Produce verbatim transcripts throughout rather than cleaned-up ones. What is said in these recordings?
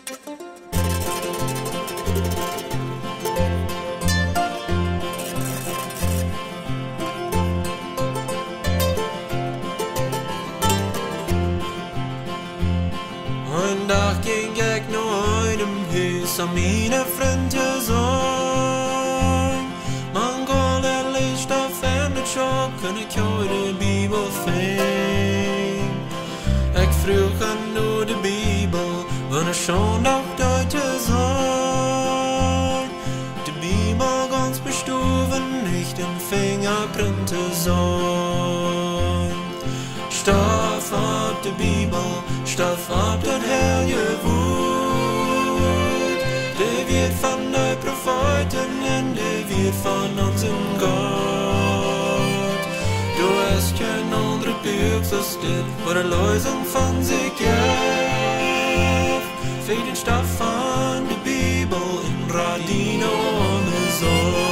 Ein Tag ging ich noch einem Haus an meine Freunde sein. Man kann er Licht auf Ende schocken, ich höre die Bibel fing. Ich frug an nur die Bibel, wenn es schon noch heute sein. Die Bibel ganz bestuven, nicht in Fingerprinte sein. Stoff ab die Bibel, stoff ab den Herrje Wut. Der wird von den Propheten und der wird von unserem Gott. Du hast kein andere Buch, so steht, wo der Lösung von sich gibt. Für den Stoff von der Bibel in Radino ohne Sorge.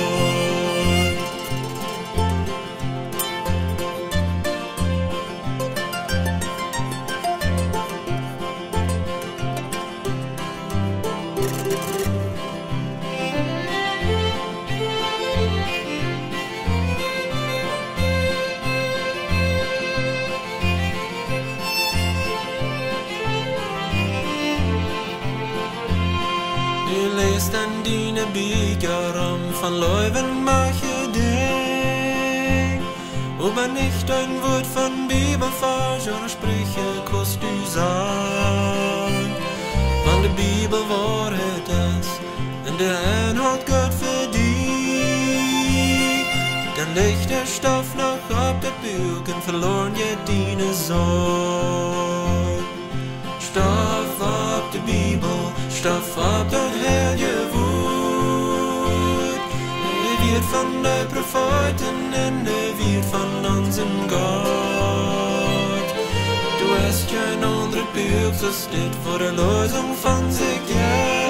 Du lest an dine Bücher um von Leuven manche Ding, aber nicht ein Wort von Bibelfalsch oder Sprüche kannst du sagen. Weil die Bibel Wahrheit ist und der Herr hat Gott für dich, dann legt der Stoff noch ab der Buch und verloren je dine Sorge. Stoff ab die Bibel, stoff ab der Herrje Wut. Er wird von den Propheten und er wird von unserem Gott. Du hast kein anderes Buch, so steht vor der Lösung von sich, ja.